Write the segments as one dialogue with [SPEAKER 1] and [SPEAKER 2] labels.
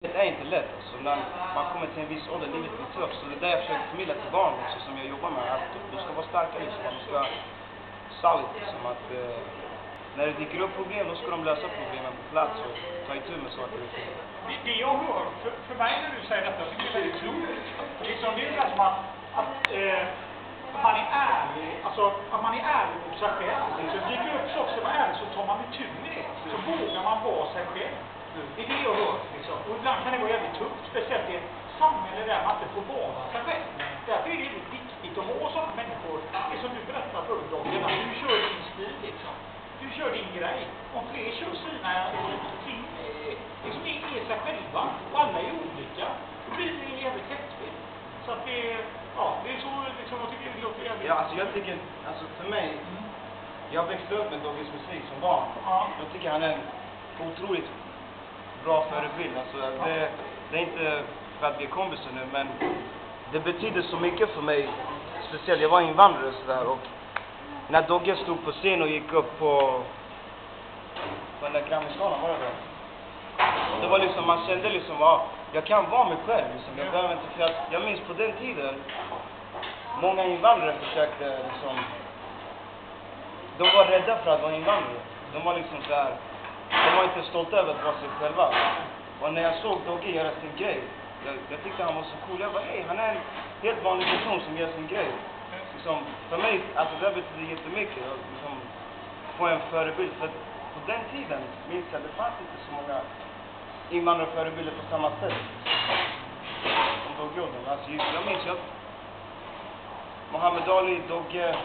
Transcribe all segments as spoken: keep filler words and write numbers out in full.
[SPEAKER 1] Det är inte lätt. Alltså, när man kommer till en viss ålder, livet blir tufft. Så det är där jag försöker förmedla till barn också, som jag jobbar med. Att du ska vara starka liksom. Du ska solid liksom. Att eh, när det dyker upp problem, då ska de lösa problemen på plats och ta itu med saker och ting.
[SPEAKER 2] Det, det jag hör, för, för mig när du säger detta, så är det väldigt klokt. Liksom, det är ju som att, att eh, man är ärlig, alltså att man är ärlig mot sig själv. Liksom, dyker upp saker som är ärlig, så tar man itu med det. Så vågar man vara sig själv. Det är det jag hör. Liksom. Och ibland kan det vara jävligt tufft, speciellt i ett samhälle där man inte får vara sig själv. Därför är det väldigt viktigt att ha sådana människor. Det som du berättar för dagen, att du kör din stil liksom. Du kör din grej. Om fler kör sina ting, liksom är sig själva, och alla är olika, då blir det jävligt häftigt. Så att det, ja, det är så, liksom, jag tycker det låter jävligt.
[SPEAKER 1] Ja, alltså jag tycker, alltså för mig, mm. jag växte upp med Dogges musik som barn.
[SPEAKER 2] Ja.
[SPEAKER 1] Jag tycker han är en otroligt bra förebild. Alltså, ja. det, det är inte för att vi är kompisar nu, men det betyder så mycket för mig. Speciellt, jag var invandrare så där, och när Dogge stod på scen och gick upp på på den där Grammy-skalan, var det det? Det var liksom, man kände liksom, ja, jag kan vara mig själv liksom. Jag behöver inte, för att jag minns på den tiden, många invandrare försökte liksom, de var rädda för att vara invandrare. De var liksom så här, de var inte stolta över att vara sig själva. Och när jag såg Dogge göra sin grej, jag, jag tyckte han var så cool. Jag bara, hej, han är en helt vanlig person som gör sin grej. Liksom, för mig, alltså det betyder jättemycket att liksom, få en förebild. För på den tiden, minns jag, det fanns inte så många invandrarförebilder på samma sätt som Dogge gjorde. Alltså, jag minns ju att Muhammad Ali, Dogge,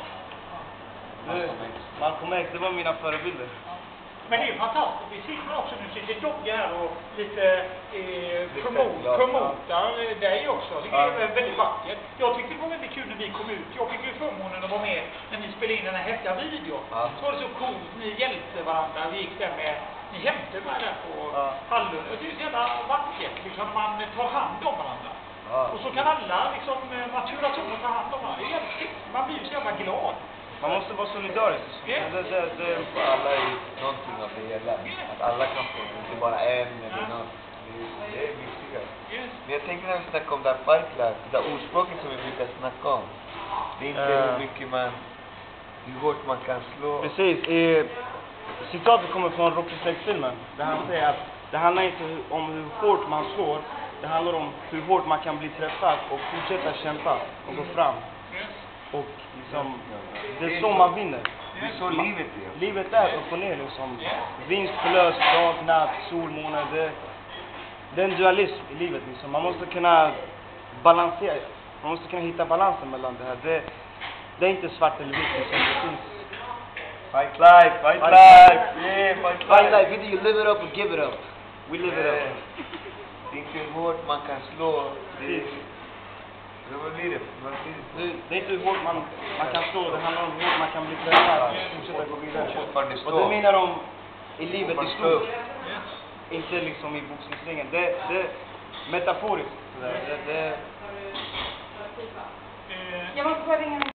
[SPEAKER 1] Malcolm X, det var mina förebilder.
[SPEAKER 2] Men det är fantastiskt. Vi sitter också, nu sitter Dogge här och lite eh, promotar promotar dig också. Det är ja. väldigt vackert. Jag tyckte det var väldigt kul när vi kom ut. Jag fick ju förmånen att vara med när ni spelade in den här häftiga videon. Ja. Så var det så coolt. Ni hjälpte varandra. Vi gick där med, ni hämtade mig där på ja. Hallund. Det är så jävla vackert. Liksom, man tar hand om varandra. Ja. Och så kan alla liksom, man turas om och ta hand om varandra. Det är jävligt. Man blir så jävla glad.
[SPEAKER 1] Man måste vara solidarisk.
[SPEAKER 2] Yeah.
[SPEAKER 1] Det, det, det,
[SPEAKER 3] för alla är någonting av det hela. Att alla kan få, inte bara en eller något. Det, det är viktigare.
[SPEAKER 2] Yes.
[SPEAKER 3] Men jag tänker när vi snackar om det här fight life, det där ordspråket som vi brukar snacka om. Det är inte uh. hur mycket man, hur hårt man kan slå.
[SPEAKER 1] Precis. Eh, citatet kommer från Rocky sex-filmen. Där han säger att det handlar inte om hur hårt man slår. Det handlar om hur hårt man kan bli träffad och fortsätta kämpa och gå fram. Och liksom, det är så man vinner.
[SPEAKER 3] Det är så livet är.
[SPEAKER 1] Livet är upp och ner liksom. Vinst, förlust, dag, natt, sol, månad. Det, det är en dualism i livet liksom. Man måste kunna balansera. Man måste kunna hitta balansen mellan det här. Det, det är inte svart eller vitt liksom. Det finns...
[SPEAKER 3] Fight life, fight, fight life. life. Yeah, fight,
[SPEAKER 1] fight
[SPEAKER 3] life.
[SPEAKER 1] life. Either you live it up or give it up. We live yeah. it up.
[SPEAKER 3] Det är inte hur hårt man kan slå. Det Det var det.
[SPEAKER 1] Det, det är inte hur hårt man, man kan slå, det handlar om hur hårt man kan bli träffad. Fortsätta gå vidare. Och det menar de i livet i stort. Inte liksom i boxningsringen. Det, det metaforiskt. Det, det, det...
[SPEAKER 4] Jag måste bara ringa